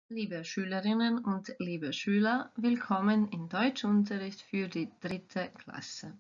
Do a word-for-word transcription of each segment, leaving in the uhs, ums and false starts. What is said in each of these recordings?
Liebe Schülerinnen und liebe Schüler, willkommen im Deutschunterricht für die dritte Klasse.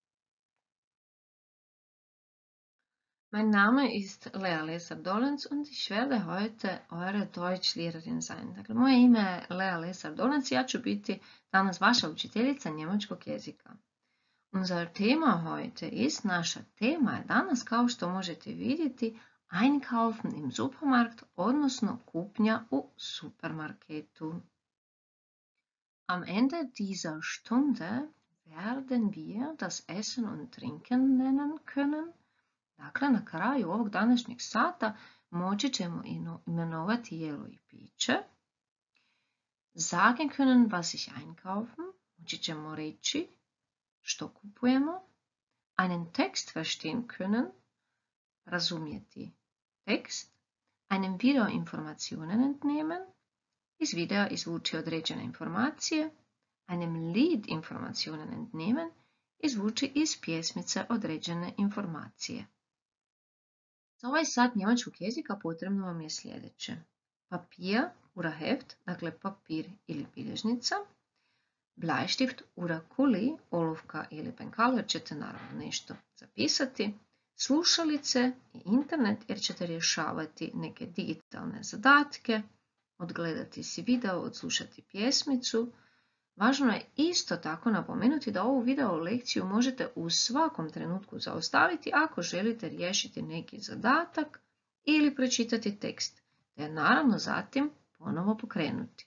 Mein Name ist Lea Lesar-Dolenc und ich werde heute eure Deutschlehrerin sein. Dakle, moje ime je Lea Lesar-Dolenc i ja ću biti danas vaša učiteljica njemačkog jezika. Unser Thema heute ist, naša tema je danas, kao što možete vidjeti, Einkaufen im Supermarkt, odnosno kupnja u supermarketu. Am Ende dieser Stunde werden wir das Essen und Trinken nennen können. Dakle, na kraju ovog današnjeg sata moći ćemo imenovati jelo i piće. Sagen können, was ich einkaufen. Moći ćemo reći što kupujemo. Einen Text verstehen können. Razumjeti tekst. Einem Video Informationen entnehmen. Iz videa izvući određene informacije, einem Lied Informationen entnehmen, izvući iz pjesmice određene informacije. Za ovaj sat njemačkog jezika potrebno vam je sljedeće. Papir oder Heft, dakle papir ili bilježnica, Bleistift oder Kuli, olovka ili penkal, jer ćete naravno nešto zapisati, slušalice i internet, jer ćete rješavati neke digitalne zadatke, odgledati si video, odslušati pjesmicu. Važno je isto tako napomenuti da ovu video lekciju možete u svakom trenutku zaustaviti ako želite riješiti neki zadatak ili pročitati tekst, te naravno zatim ponovo pokrenuti.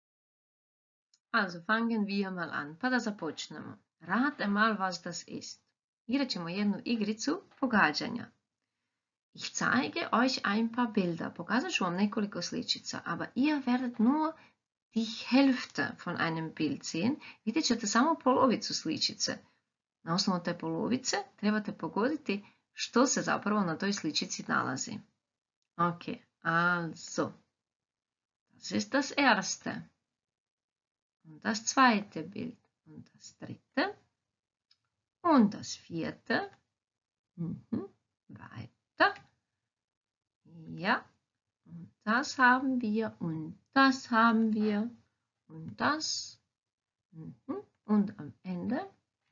Also fangen wir mal an, pa da započnemo. Rate mal was das ist. Igrat ćemo jednu igricu pogađanja. Ich zeige euch ein paar Bilder. Pokazat ću vam nekoliko sličica, aber ihr werdet nur die Hälfte von einem Bild sehen. Vidjet ćete samo polovicu sličice. Na osnovu te polovice trebate pogoditi što se zapravo na toj sličici nalazi. Ok, also. Das ist das erste. Und das zweite Bild. Und das dritte. Und das vierte. Mhm. Weiter. Ja, und das haben wir, und das haben wir, und das, mhm. Und am Ende,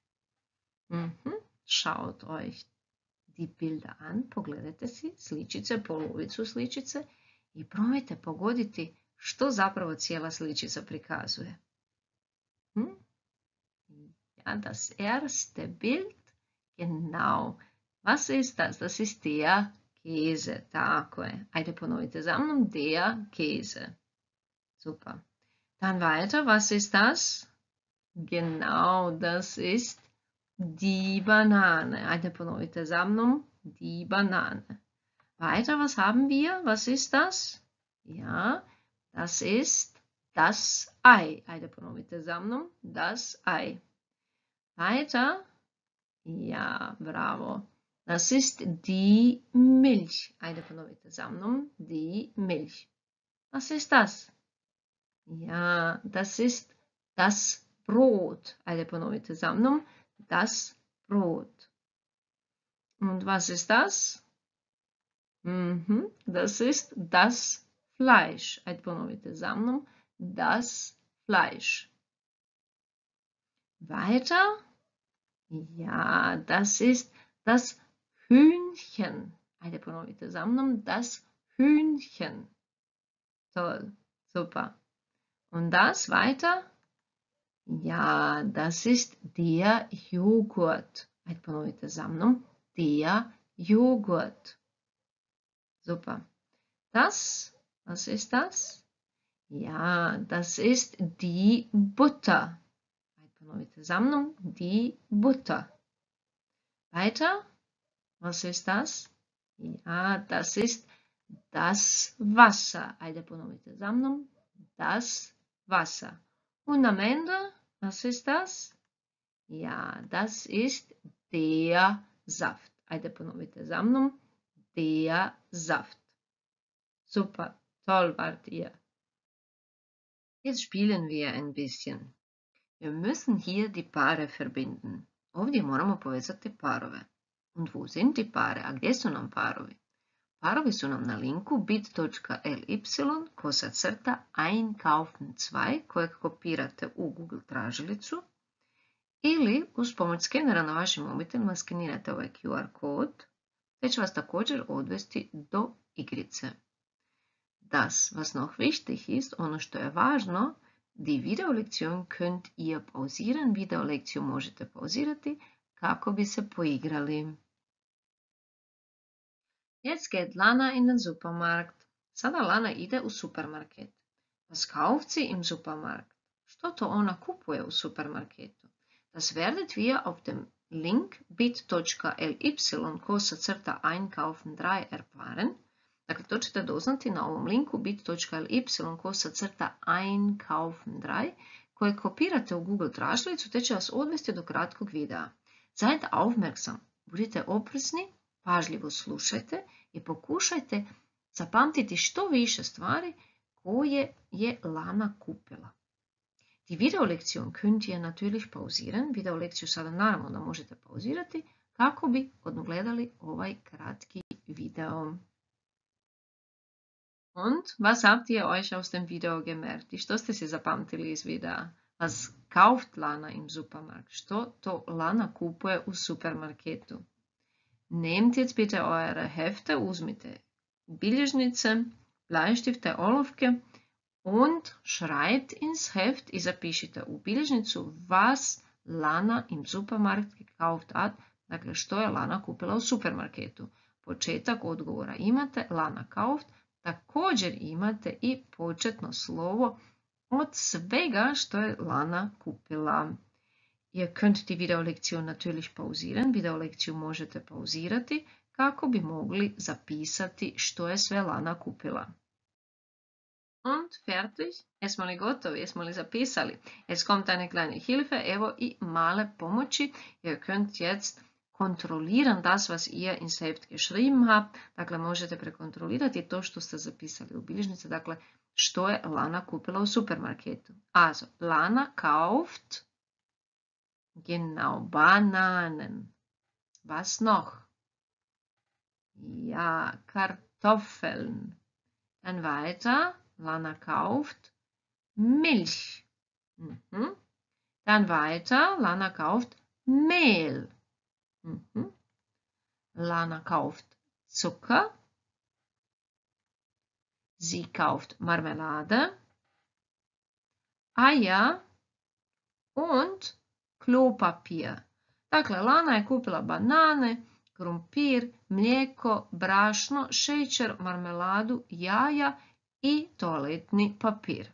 mhm. Schaut euch die Bilder an, pogledajte si sličice, polovicu sličice i probajte pogoditi što zapravo cijela sličica prikazuje. Hm? Ja, das erste Bild, genau. Was ist das? Das ist der Käse, tako je. Ajde ponovite za mnom, der Käse. Super. Dann weiter, was ist das? Genau, das ist die Banane. Ajde ponovite za mnom, die Banane. Weiter, was haben wir? Was ist das? Ja, das ist das Ei. Ajde ponovite za mnom, das Ei. Weiter, ja, bravo. Das ist die Milch. Ajde ponovite za mnom, die Milch. Was ist das? Ja, das ist das Brot. Ajde ponovite za mnom, das Brot. Und was ist das? Mhm, das ist das Fleisch. Ajde ponovite za mnom, das Fleisch. Weiter? Ja, das ist das Hühnchen. Ajde ponovite za mnom, das Hühnchen. Toll, super. Und das weiter? Ja, das ist der Joghurt. Ajde ponovite za mnom, der Joghurt. Super. Das, was ist das? Ja, das ist die Butter. Ajde ponovite za mnom, die Butter. Weiter? Was ist das? Ja, das ist das Wasser. Ajde ponovite za mnom, das Wasser. Und am Ende, was ist das? Ja, das ist der Saft. Ajde ponovite za mnom, der Saft. Super, toll wart ihr. Jetzt spielen wir ein bisschen. Wir müssen hier die Paare verbinden. Ovdje moramo povezati parove. Und wo sind die Paare? A gdje su nam parovi? Parovi su nam na linku bit.ly kosa crta einkaufen dva kojeg kopirate u Google tražilicu ili uz pomoć skenera na vašim mobitelima skenirate ovaj Q R kod te će vas također odvesti do igrice. Das, was noch wichtig ist, ono što je važno, die Videolektion könnt ihr pausieren, videolekciju možete pauzirati kako bi se poigrali. Jetzt geht Lana in den Supermarkt. Sada Lana ide u supermarket. Was kauft sie im Supermarkt? Što to ona kupuje u supermarketu? Das werdet wir auf dem Link bit.ly kosa crta einkaufen dva erfahren. Dakle, to ćete doznati na ovom linku bit.ly kosa crta einkaufen dva koje kopirate u Google tražilicu te će vas odvesti do kratkog videa. Seid aufmerksam, budite oprezni, pažljivo slušajte i pokušajte zapamtiti što više stvari koje je Lana kupila. Die Videolektion könnt ihr natürlich pausieren. Videolekciju sada naravno da možete pauzirati kako bi odgledali ovaj kratki video. Und was habt ihr euch aus dem Video gemerkt? I što ste si zapamtili iz videa? Was kauft Lana im Supermarkt? Što to Lana kupuje u supermarketu? Nehmt jetzt bitte eure Hefte, uzmite bilježnice, Bleistifte, olovke und schreibt ins Heft i zapišite u bilježnicu was Lana im Supermarkt gekauft hat, dakle što je Lana kupila u supermarketu. Početak odgovora imate, Lana kauft, također imate i početno slovo od svega što je Lana kupila. Ihr könnt die Videolektion natürlich pausieren. Videolekciju možete pauzirati kako bi mogli zapisati što je sve Lana kupila. Und fertig? Jesmo li gotovi? Jesmo li zapisali? Es kommt eine kleine Hilfe, evo i male pomoći. Ihr könnt jetzt kontrollieren das, was ihr ins Heft geschrieben habt. Dakle, možete prekontrolirati to što ste zapisali u bilježnici. Dakle, što je Lana kupila u supermarketu. Also, Lana kauft genau Bananen. Was noch? Ja, Kartoffeln. Dann weiter. Lana kauft Milch. Mhm. Dann weiter. Lana kauft Mehl. Mhm. Lana kauft Zucker. Sie kauft Marmelade, Eier und Klopapier. Dakle, Lana je kupila banane, krumpir, mlijeko, brašno, šećer, marmeladu, jaja i toaletni papir.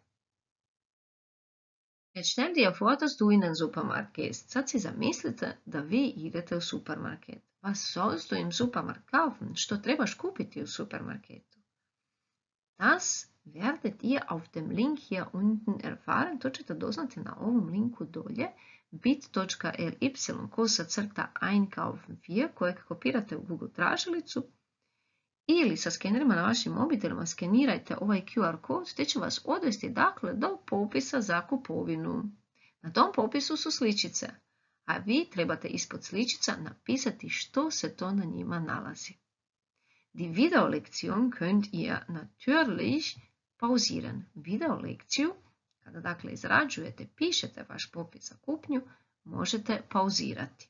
Jetzt stell dir vor, dass du in den Supermarkt gehst. Sad si zamislite da vi idete u supermarket. Was sollst du im Supermarkt kaufen? Što trebaš kupiti u supermarketu? Das werdet ihr auf dem Link hier unten erfahren. To ćete doznati na ovom linku dolje bit.ly kosa crta einkaufen dva kojeg kopirate u Google tražilicu ili sa skenerima na vašim mobitelima skenirajte ovaj Q R kod te će vas odvesti dakle do popisa za kupovinu. Na tom popisu su sličice, a vi trebate ispod sličica napisati što se to na njima nalazi. Die Videolektion könnt ihr natürlich pausieren. Videolekciju, kada dakle izrađujete, pišete vaš popis za kupnju, možete pauzirati.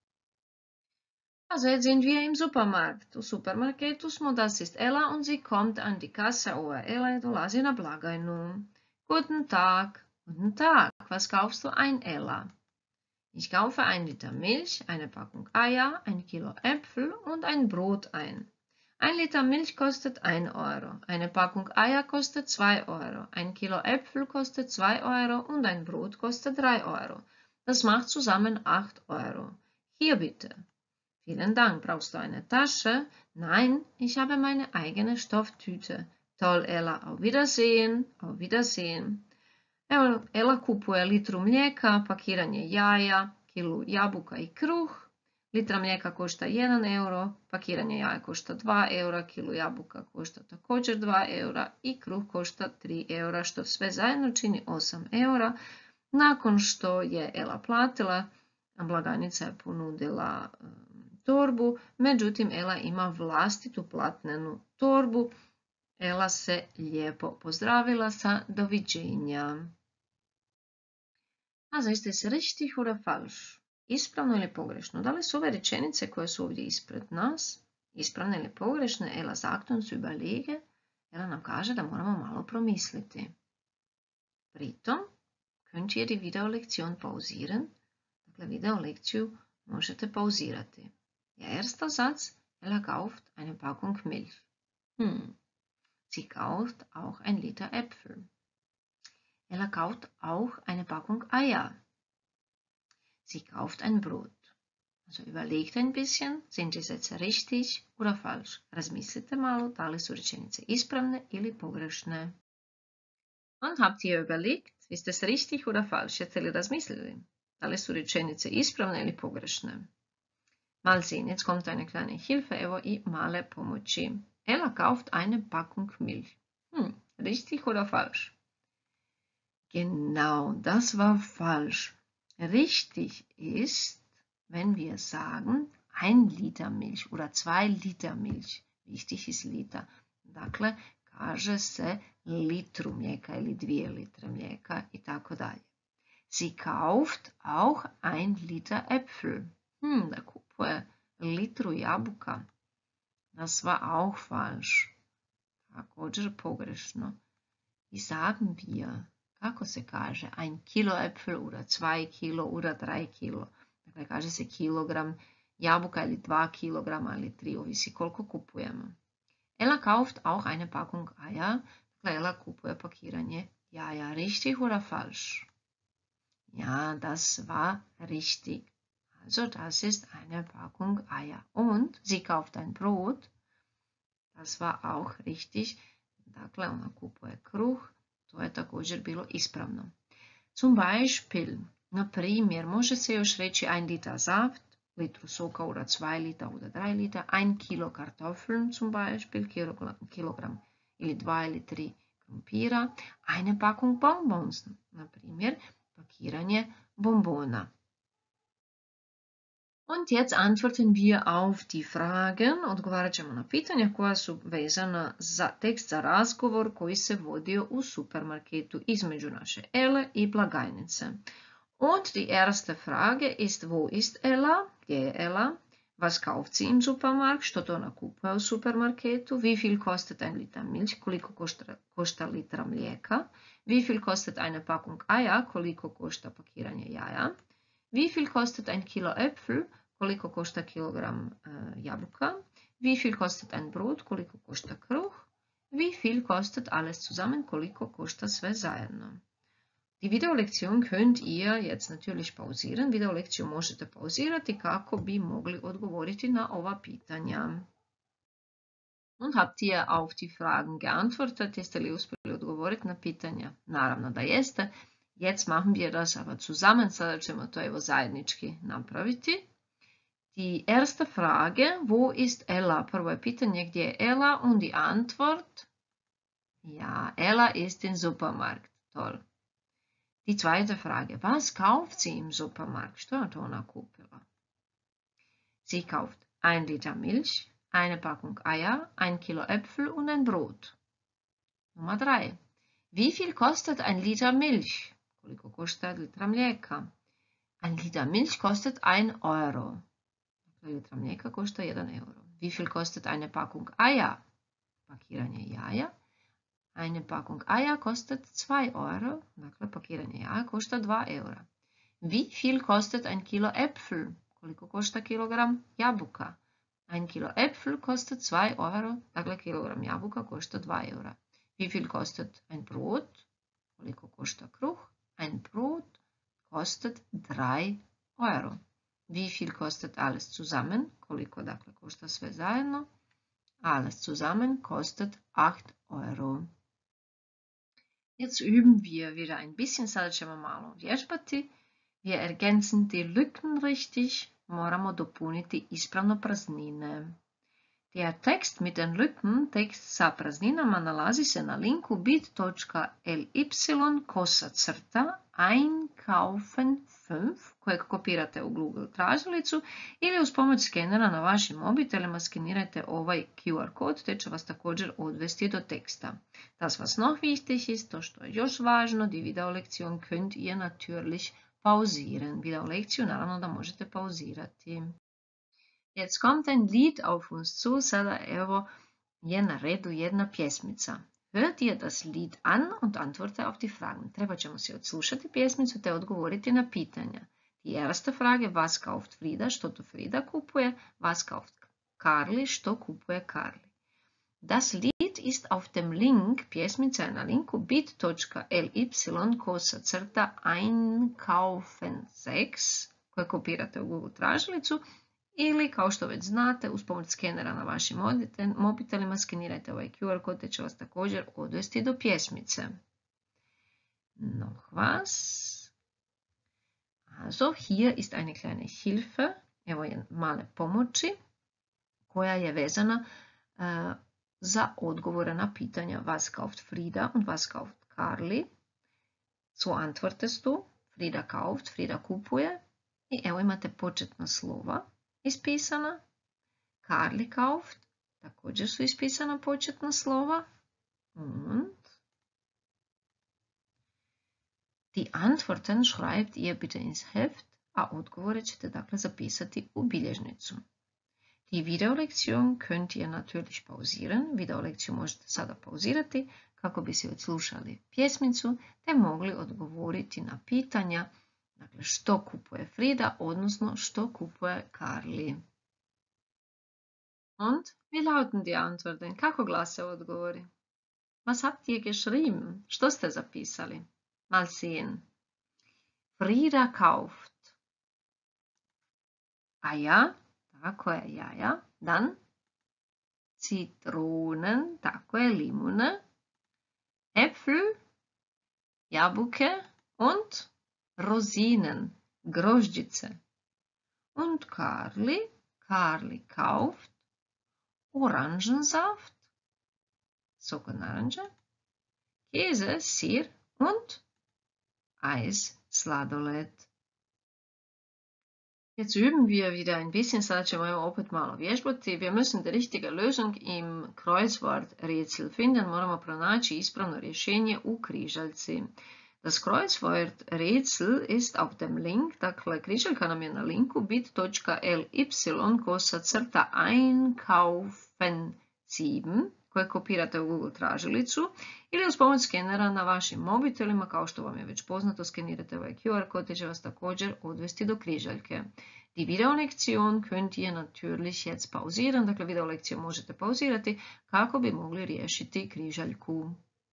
Also jetzt sind wir im Supermarkt. U supermarketu smo, das ist Ella und sie kommt an die Kasse. Ova Ella je dolazi na blagajnu. Guten Tag. Guten Tag. Was kaufst du ein, Ella? Ich kaufe ein Liter Milch, eine Packung Eier, ein Kilo Äpfel und ein Brot ein. Ein Liter Milch kostet ein Euro, eine Packung Eier kostet zwei Euro, ein Kilo Äpfel kostet zwei Euro und ein Brot kostet drei Euro. Das macht zusammen acht Euro. Hier bitte. Vielen Dank. Brauchst du eine Tasche? Nein, ich habe meine eigene Stofftüte. Toll, Ella. Auf Wiedersehen. Auf Wiedersehen. Evo, Ella kupuje litru mlijeka, pakiranje jaja, kilu jabuka i kruh. Litra mlijeka košta jedan euro, pakiranje jaja košta dva eura, kilu jabuka košta također dva eura i kruh košta tri eura, što sve zajedno čini osam eura. Nakon što je Ella platila, blagajnica je ponudila torbu, međutim Ela ima vlastitu platnenu torbu. Ela se lijepo pozdravila sa doviđenja. Also ist es richtig oder falsch? Ispravno ili pogrešno? Da li su ove rečenice koje su ovdje ispred nas ispravne ili pogrešne? Ela sagt uns überlege. Ela nam kaže da moramo malo promisliti. Pritom könnt ihr die Videolektion pausieren. Dakle, video lekciju možete pauzirati. Der erste Satz, Ela kauft eine Packung Milch. Hm. Sie kauft auch ein Liter Äpfel. Ela kauft auch eine Packung Eier. Sie kauft ein Brot. Also überlegt ein bisschen, sind die Sätze richtig oder falsch. Razmislite malo, da li su rečenice ispravne ili pogrešne. Und habt ihr überlegt, ist es richtig oder falsch? Jeste li razmislili? Da li su rečenice ispravne ili pogrešne? Mal sehen, jetzt kommt eine kleine Hilfe, evo i male pomoći. Ela kauft eine Packung Milch. Hm, richtig oder falsch? Genau, das war falsch. Richtig ist, wenn wir sagen, ein Liter Milch oder zwei Liter Milch. Wichtig ist Liter. Dakle, kaže se litru mlijeka ili dvije litre mlijeka i tako dalje. Sie kauft auch ein Liter Äpfel. Hm, da kupuje litru jabuka. Das war auch falsch. Također pogrešno. I sagen wir, kako se kaže, ein Kilo Äpfel oder zwei Kilo oder drei Kilo. Dakle, kaže se kilogram jabuka ili dva kilograma ili tri, ovisi koliko kupujemo. Ela kauft auch eine Packung Eier. Dakle, Ela kupuje pakiranje jaja. Richtig oder falsch? Ja, das war richtig. Also, das ist eine Packung Eier. Und sie kauft ein Brot. Das war auch richtig. Dakle, ona kupuje kruh. To je također bilo ispravno. Zum Beispiel, na primjer, može se još reći ein Liter Saft, litru soka oder zwei Liter oder drei Liter, ein Kilo Kartoffeln zum Beispiel, kilogram ili dva ili tri krumpira, eine Packung Bonbons, na primjer, pakiranje bombona. Und jetzt antworten wir auf die Fragen. Odgovarat ćemo na pitanja koja su vezana za tekst za razgovor koji se vodio u supermarketu između naše Ele i blagajnice. Und die erste Frage ist, wo ist Ela? Gdje je Ela? Was kauft sie im Supermarkt? Što to ona kupuje u supermarketu? Wie viel kostet ein Liter Milch? Koliko košta, košta litra mlijeka? Wie viel kostet eine Packung Eier? Koliko košta pakiranje jaja? Wie viel kostet ein Kilo Äpfel? Koliko košta kilogram uh, jabuka? Wie viel kostet ein Brot? Koliko košta kruh? Wie viel kostet alles zusammen? Koliko košta sve zajedno? Die Videolektion könnt ihr jetzt natürlich pausieren. Videolekciju možete pauzirati kako bi mogli odgovoriti na ova pitanja. Und habt ihr auf die Fragen geantwortet? Jeste li uspjeli odgovoriti na pitanja? Naravno da jeste. Jetzt machen wir das aber zusammen, sada ćemo to evo zajednički napraviti. Die erste Frage, wo ist Ela? Prvo je pitanje gdje je Ela und die Antwort, ja, Ela ist im Supermarkt. Toll. Die zweite Frage, was kauft sie im Supermarkt? Što je to ona kupila? Sie kauft ein Liter Milch, eine Packung Eier, ein Kilo Äpfel und ein Brot. Nummer drei. Wie viel kostet ein Liter Milch? Koliko košta litra mlijeka? Ein Liter Milch kostet ein Euro. Dakle, litra mlijeka košta jedan euro. Wie viel kostet eine Packung Eier? Pakiranje jaja. Eine Packung Eier kostet zwei Euro. Dakle, pakiranje jaja košta dva eura. Wie viel kostet ein Kilo Äpfel? Koliko košta kilogram jabuka? Ein Kilo Äpfel kostet zwei Euro. Dakle, kilogram jabuka košta dva eura. Wie viel kostet ein Brot? Koliko košta kruh? Ein Brot kostet drei Euro. Wie viel kostet alles zusammen? Koliko dakle košta sve zajedno? Alles zusammen kostet acht Euro. Jetzt üben wir wieder ein bisschen, sada ćemo malo vježbati. Wir ergänzen die Lücken richtig. Moramo dopuniti ispravno praznine. Der Text mit den Lücken, tekst sa prazninama, nalazi se na linku bit.ly kosa crta einkaufen pet kojeg kopirate u Google tražilicu ili uz pomoć skenera na vašim mobitelima skenirajte ovaj Q R kod te će vas također odvesti do teksta. Das was noch wichtig ist, to što je još važno, die Videolektion könnt ihr natürlich pausieren. Videolekciju naravno da možete pauzirati. Jetzt kommt ein Lied auf uns zu, sada evo je na redu jedna pjesmica. Hört ihr das Lied an und antworte auf die Fragen. Treba ćemo si odslušati pjesmicu te odgovoriti na pitanja. Die erste Frage, was kauft Frida, što to Frida kupuje, was kauft Karli, što kupuje Karli. Das Lied ist auf dem Link, pjesmica je na linku bit.ly kosa crta einkaufen seks, koje kopirate u Google tražilicu, ili, kao što već znate, uz pomoć skenera na vašim mobitelima skenirajte ovaj Q R kod te će vas također odvesti do pjesmice. Noch was? Also, hier ist eine kleine Hilfe, evo je male pomoći, koja je vezana uh, za odgovore na pitanja was kauft Frida und was kauft Karli. So antwortest du, Frida kauft, Frida kupuje, i evo imate početna slova ispisana. Karli kauft, također su ispisana početna slova. Und die Antworten schreibt ihr bitte ins Heft, a odgovore ćete dakle zapisati u bilježnicu. Die Videolektion könnt ihr natürlich pausieren. Videolekciju možete sada pauzirati kako bi se odslušali pjesmicu te mogli odgovoriti na pitanja, dakle, što kupuje Frida, odnosno što kupuje Karli. Und wie lauten die Antworten? Kako glase odgovori? Was habt ihr geschrieben? Što ste zapisali? Mal sehen. Frida kauft. A ja, tako je jaja. Dan Zitronen, tako je limune. Äpfel, jabuke und Rosinen, grožđice. Und Karli, Karli kauft Orangensaft, sok od naranđe, Käse, sir und Eis, sladoled. Jetzt üben wir wieder ein bisschen, sada ćemo evo opet malo vježbati. Wir müssen die richtige Lösung im Kreuzworträtsel finden. Moramo pronaći ispravno rješenje u križaljci. Das Kreuzworträtsel ist auf dem Link, dakle križaljka nam je na linku bit.ly kosa crta einkaufen sedam, koje kopirate u Google tražilicu, ili uz pomoć skenera na vašim mobitelima, kao što vam je već poznato, skenirate ovaj Q R kod te će vas također odvesti do križaljke. Die Videolektion könnt ihr natürlich jetzt pausieren, dakle videolekciju možete pauzirati kako bi mogli riješiti križaljku.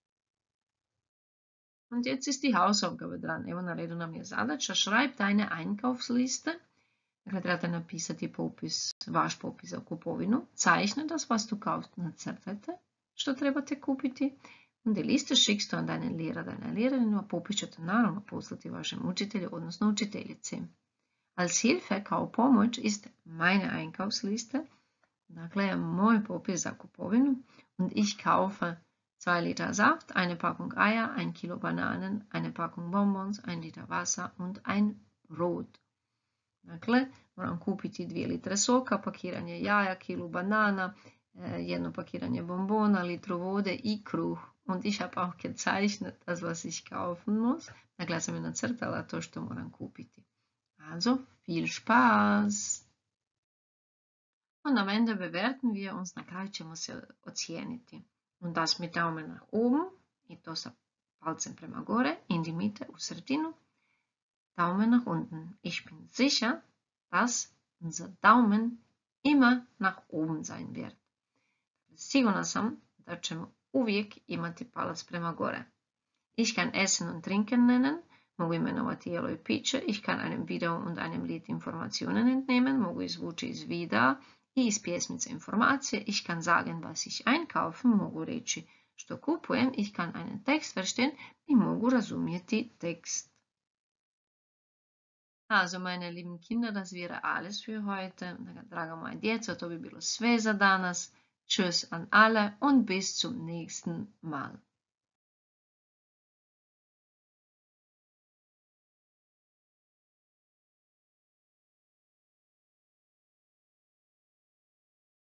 Und jetzt ist die Hausaufgabe dran. Evo na redu nam je zadaća. Schreibt eine Einkaufsliste. Dakle, trebate napisati popis, vaš popis za kupovinu. Zeichne das, was du kaufst, nacrtajte što trebate kupiti. Und die Liste schickst du an deinen Lehrer, deine Lehrerin, a popis ćete naravno poslati vašem učitelju, odnosno učiteljici. Als Hilfe, kao pomoć, ist meine Einkaufsliste. Dakle, moj popis za kupovinu. Und ich kaufe zwei Liter Saft, eine Packung Eier, ein Kilo Bananen, eine Packung Bonbons, ein Liter Wasser und ein Brot. Dakle, moram kupiti dvije litre soka, pakiranje jaja, kilo banana, jedno pakiranje bombona, litru vode i kruh. Und ich habe auch gezeichnet, das was ich kaufen muss. Dakle, ja sam je nacrtala to što moram kupiti. Also, viel Spaß! Und am Ende bewerten wir uns, na kraju ćemo se ocijeniti. Und das mit Daumen nach oben, i to sa palcem prema gore, in die Mitte, u sredinu. Daumen nach unten. Ich bin sicher, dass unser Daumen immer nach oben sein wird. Sigurna sam da ćemo uvijek imati palac prema gore. Ich kann Essen und Trinken nennen, mogu imenovati jelo i piće. Ich kann einem Video und einem Lied Informationen entnehmen, mogu izvući iz videa i iz pjesmice informacije. Ich kann sagen, was ich einkaufen, mogu reći što kupujem. Ich kann einen Text verstehen i mogu razumjeti tekst. Also, meine lieben Kinder, das wäre alles für heute. Draga moja djeco, to bi bilo sve za danas. Tschüss an alle und bis zum nächsten Mal.